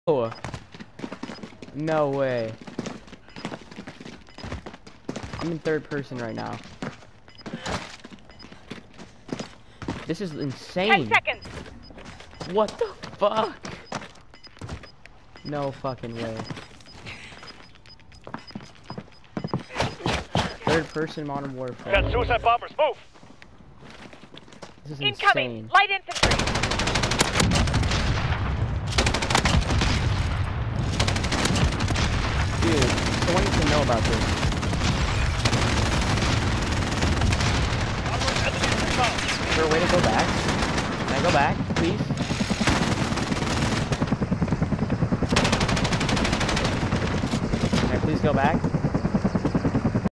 Oh, no way. I'm in third person right now. This is insane. 10 seconds. What the fuck? No fucking way. Third person Modern Warfare. Got suicide bombers, move! This is Incoming. insane. Light infantry. Dude, someone needs to know about this. Is there a way to go back? Can I go back, please? Can I please go back?